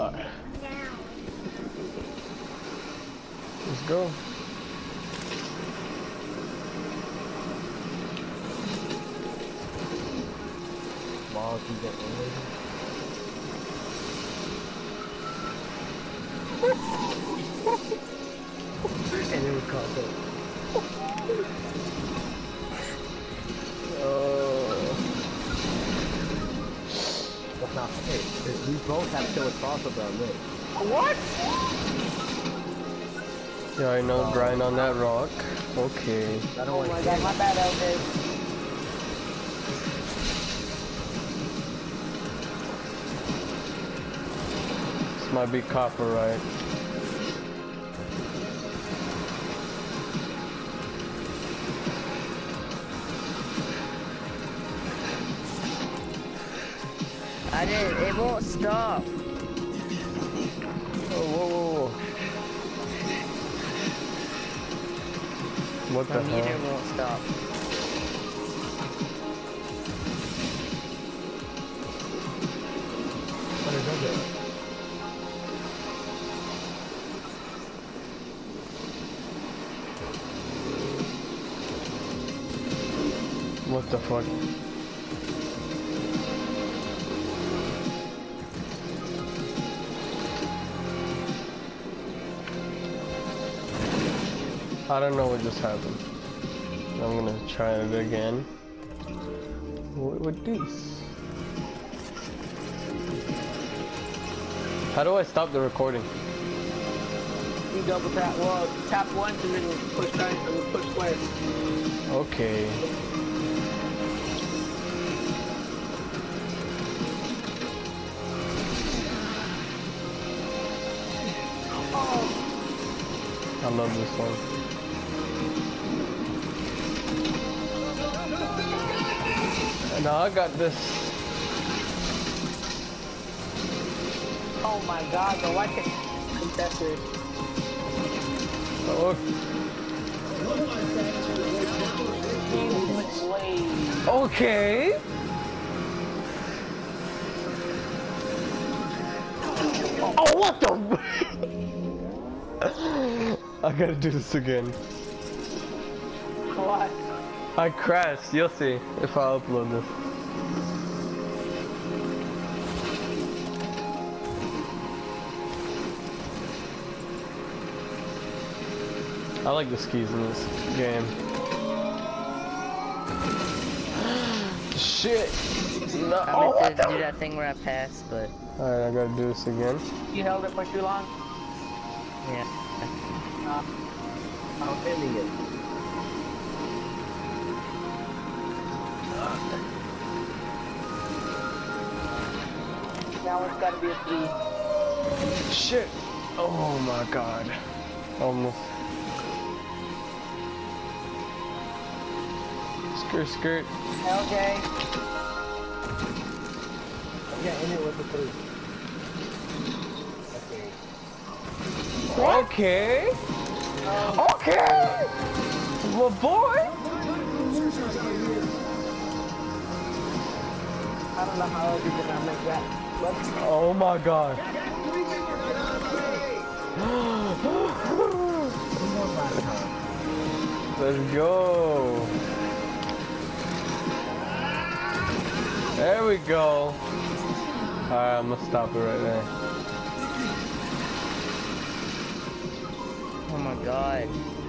Let's go. Ball can get in. And it was caught up. That's not fair. We both have to kill a cross of our lip. What? Yeah, I know. Grind on that rock. Okay. I don't Oh want my to god, my bad, LJ. This might be copyright. I didn't, it won't stop. Oh, whoa, whoa, whoa. What My the meter hell? won't stop. What is it? What the fuck? I don't know what just happened. I'm gonna try it again. What with this? How do I stop the recording? You double tap, well, tap one and then push triangle, push square. Okay. I love this one. And now I got this. Oh my god, bro, why can't contested? Oh, okay. Oh, what the? I gotta do this again. What? I crashed. You'll see if I upload this. I like the skis in this game. Shit! No. I Oh, meant to do that thing where I passed, but... Alright, I gotta do this again. You held it for too long? Yeah. I'm feeling it. Now it's gotta be a 3. Shit! Oh my god. Almost. Skirt, skirt. LJ. Yeah, in it with the 3. Okay. Okay. Well, boy. I don't know how else you can make that. Oh my god. Let's go. There we go. Alright, I'm gonna stop it right there. Oh my god.